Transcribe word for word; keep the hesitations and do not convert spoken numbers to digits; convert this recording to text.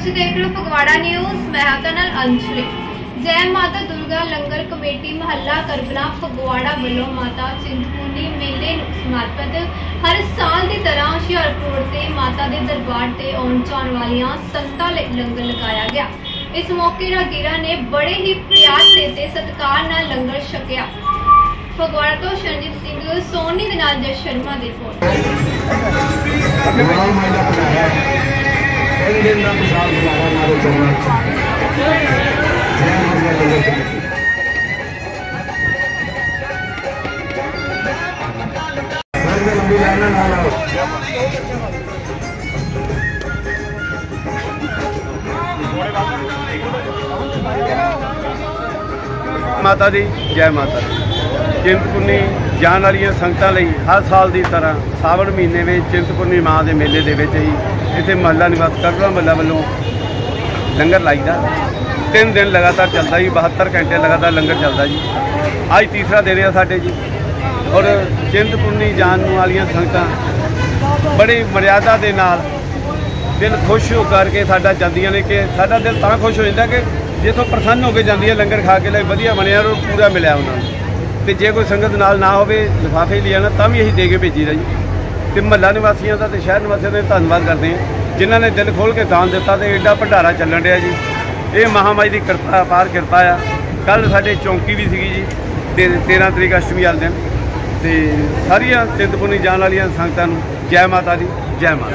ਤੁਸੀਂ ਦੇਖ ਰਹੇ ਹੋ ਫਗਵਾੜਾ ਨਿਊਜ਼। मैं आपका नाल अंशली। जय माता दुर्गा लंगर कमेटी महला करबला फगवाड़ा वालों माता चिंतपूर्णी मेले नूं समर्पित हर साल की तरह हुशियारपुर ते माता के दरबार से आउण जाण वालियां संगतां लई लंगर लगाया गया। इस मौके राहगीरां ने बड़े ही प्यार ते सत्कार नाल लंगर छकिया। फगवाड़ा तो शरणजीत सिंह सोनी दे नाल जय शर्मा दी रिपोर्ट। माता दी जय माता दी। चिंतपूर्णी जान वाली संगतां लई हर साल की तरह सावन महीने में चिंतपूर्णी माँ के मेले दे विच ही इत्थे महला निवास करबला महला वालों लंगर लाईदा। तीन दिन लगातार चलता जी, बहत्तर घंटे लगातार लंगर चलता जी। अज तीसरा दिन है साडे जी। और चिंतपूर्णी जान वाली संगतां बड़ी मर्यादा के नाल दिल खुश हो करके साडा जांदियां ने कि साडा दिल तां खुश हो जाता कि जिथों प्रसन्न होकर जाती है लंगर खा के लिए वधिया बनया और पूरा मिलया उन्होंने। तो जे कोई संगत नाल ना हो लिफाफे लिया ना तो भी यही दे के भेजी दा जी। तो महला निवासियों का तो शहर निवासियों का धन्यवाद करते हैं जिन्होंने दिल खोल के दान दिता। तो एडा भंडारा चलन रहा जी। ये महामाई की कृपा अपार कृपा आ। कल साढ़े चौंकी भी सी जी, तेरह तरीक अष्टमी वाले दिन। तो सारिया चिंतपूर्णी जान वाली संगतां नूं जय माता दी जय माता।